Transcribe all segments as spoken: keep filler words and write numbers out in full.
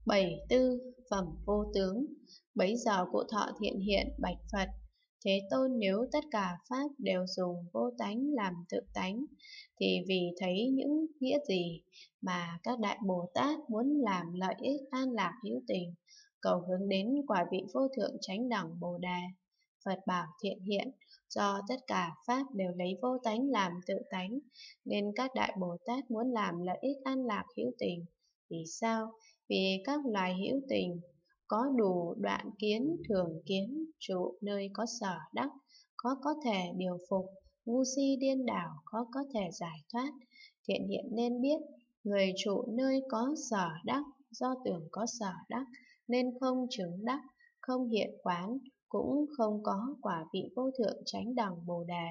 Bảy tư phẩm vô tướng. Bấy giờ Cụ Thọ Thiện hiện bạch Phật: Thế Tôn, nếu tất cả pháp đều dùng vô tánh làm tự tánh, thì vì thấy những nghĩa gì mà các đại Bồ Tát muốn làm lợi ích an lạc hữu tình, cầu hướng đến quả vị vô thượng chánh đẳng Bồ Đề? Phật bảo: Thiện hiện, do tất cả pháp đều lấy vô tánh làm tự tánh, nên các đại Bồ Tát muốn làm lợi ích an lạc hữu tình. Vì sao? Vì các loài hữu tình có đủ đoạn kiến, thường kiến, trụ nơi có sở đắc, khó có thể điều phục, ngu si điên đảo, khó có thể giải thoát. Thiện hiện nên biết, người trụ nơi có sở đắc, do tưởng có sở đắc, nên không chứng đắc, không hiện quán, cũng không có quả vị vô thượng chánh đẳng Bồ Đề.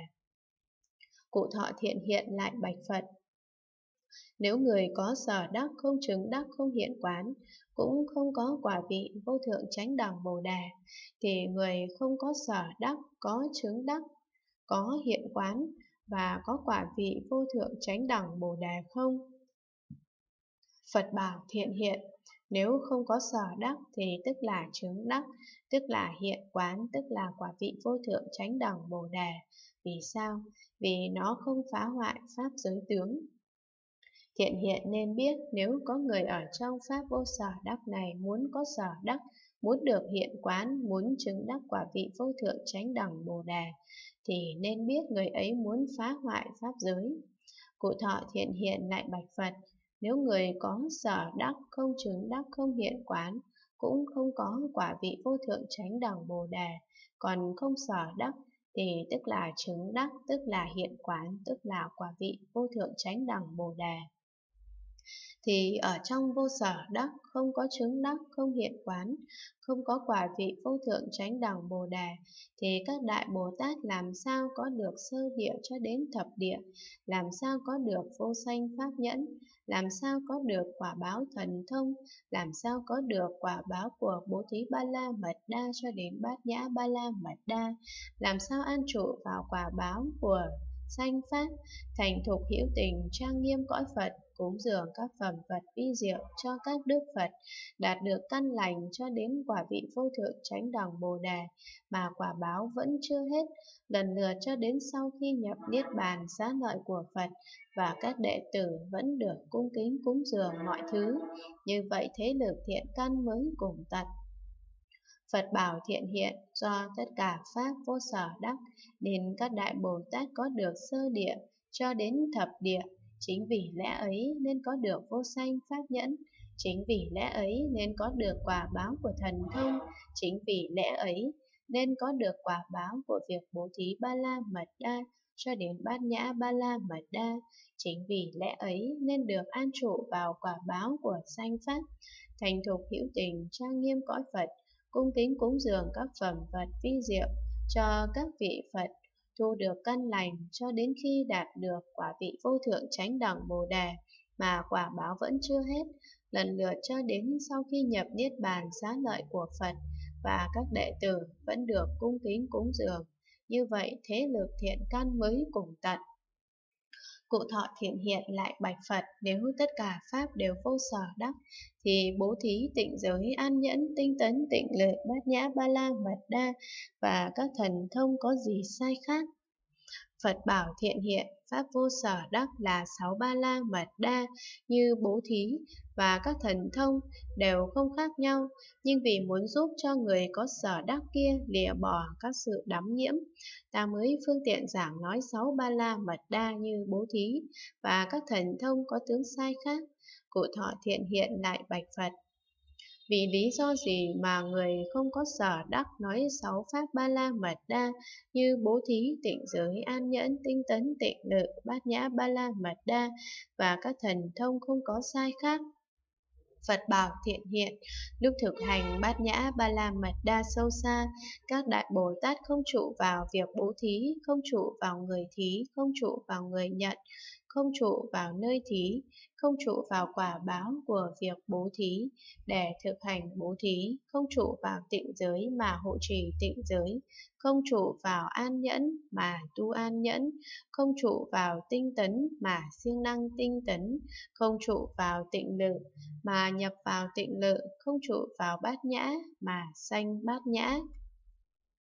Cụ Thọ Thiện hiện lại bạch Phật: Nếu người có sở đắc, không chứng đắc, không hiện quán, cũng không có quả vị vô thượng chánh đẳng Bồ Đề, thì người không có sở đắc, có chứng đắc, có hiện quán và có quả vị vô thượng chánh đẳng Bồ Đề không? Phật bảo: Thiện hiện, nếu không có sở đắc thì tức là chứng đắc, tức là hiện quán, tức là quả vị vô thượng chánh đẳng Bồ Đề. Vì sao? Vì nó không phá hoại pháp giới tướng. Thiện hiện nên biết, nếu có người ở trong pháp vô sở đắc này muốn có sở đắc, muốn được hiện quán, muốn chứng đắc quả vị vô thượng chánh đẳng Bồ Đề, thì nên biết người ấy muốn phá hoại pháp giới. Cụ Thọ Thiện hiện lại bạch Phật: Nếu người có sở đắc, không chứng đắc, không hiện quán, cũng không có quả vị vô thượng chánh đẳng Bồ Đề, còn không sở đắc thì tức là chứng đắc, tức là hiện quán, tức là quả vị vô thượng chánh đẳng Bồ Đề. Thì ở trong vô sở đắc, không có chứng đắc, không hiện quán, không có quả vị vô thượng chánh đẳng Bồ Đề, thì các đại Bồ Tát làm sao có được sơ địa cho đến thập địa, làm sao có được vô sanh pháp nhẫn, làm sao có được quả báo thần thông, làm sao có được quả báo của Bố Thí Ba La Mật Đa cho đến Bát Nhã Ba La Mật Đa, làm sao an trụ vào quả báo của sanh pháp, thành thục hữu tình, trang nghiêm cõi Phật, cúng dường các phẩm vật vi diệu cho các đức Phật, đạt được căn lành cho đến quả vị vô thượng chánh đẳng Bồ Đề, mà quả báo vẫn chưa hết, lần lượt cho đến sau khi nhập niết bàn xá lợi của Phật, và các đệ tử vẫn được cung kính cúng dường mọi thứ. Như vậy thế lực thiện căn mới cùng tận. Phật bảo: Thiện hiện, do tất cả pháp vô sở đắc, nên các đại Bồ Tát có được sơ địa cho đến thập địa. Chính vì lẽ ấy nên có được vô sanh pháp nhẫn, chính vì lẽ ấy nên có được quả báo của thần thông, chính vì lẽ ấy nên có được quả báo của việc bố thí Ba La Mật Đa cho đến Bát Nhã Ba La Mật Đa, chính vì lẽ ấy nên được an trụ vào quả báo của sanh pháp, thành thục hữu tình, trang nghiêm cõi Phật, cung kính cúng dường các phẩm vật vi diệu cho các vị Phật, thu được căn lành cho đến khi đạt được quả vị vô thượng chánh đẳng Bồ Đề, mà quả báo vẫn chưa hết, lần lượt cho đến sau khi nhập niết bàn xá lợi của Phật, và các đệ tử vẫn được cung kính cúng dường. Như vậy thế lực thiện căn mới cùng tận. Cụ Thọ Thiện hiện lại bạch Phật: Nếu tất cả pháp đều vô sở đắc, thì bố thí, tịnh giới, an nhẫn, tinh tấn, tịnh lự, bát nhã ba la mật đa và các thần thông có gì sai khác? Phật bảo: Thiện hiện, pháp vô sở đắc là sáu ba la mật đa như bố thí và các thần thông đều không khác nhau, nhưng vì muốn giúp cho người có sở đắc kia lìa bỏ các sự đắm nhiễm, ta mới phương tiện giảng nói sáu ba la mật đa như bố thí và các thần thông có tướng sai khác. Cụ Thọ Thiện hiện lại bạch Phật: Vì lý do gì mà người không có sở đắc nói sáu pháp ba la mật đa như bố thí, tịnh giới, an nhẫn, tinh tấn, tịnh lự, bát nhã ba la mật đa và các thần thông không có sai khác? Phật bảo: Thiện hiện, lúc thực hành bát nhã ba la mật đa sâu xa, các đại Bồ Tát không trụ vào việc bố thí, không trụ vào người thí, không trụ vào người nhận, không trụ vào nơi thí, không trụ vào quả báo của việc bố thí để thực hành bố thí, không trụ vào tịnh giới mà hộ trì tịnh giới, không trụ vào an nhẫn mà tu an nhẫn, không trụ vào tinh tấn mà siêng năng tinh tấn, không trụ vào tịnh lự mà nhập vào tịnh lự, không trụ vào bát nhã mà sanh bát nhã.